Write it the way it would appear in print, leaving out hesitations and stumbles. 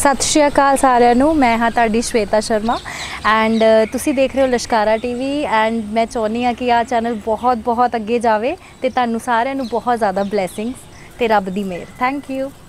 सत श्री अकाल सारिਆਂ ਨੂੰ। मैं हाँ ਤੁਹਾਡੀ श्वेता शर्मा एंड ਤੁਸੀਂ देख रहे हो लश्कारा टीवी एंड मैं चाਹੁੰਦੀ ਹਾਂ कि आ चैनल बहुत बहुत अगे जाए तो ਤੁਹਾਨੂੰ ਸਾਰਿਆਂ ਨੂੰ बहुत ज़्यादा ब्लैसिंग्स ते रब दी मेहर। Thank you.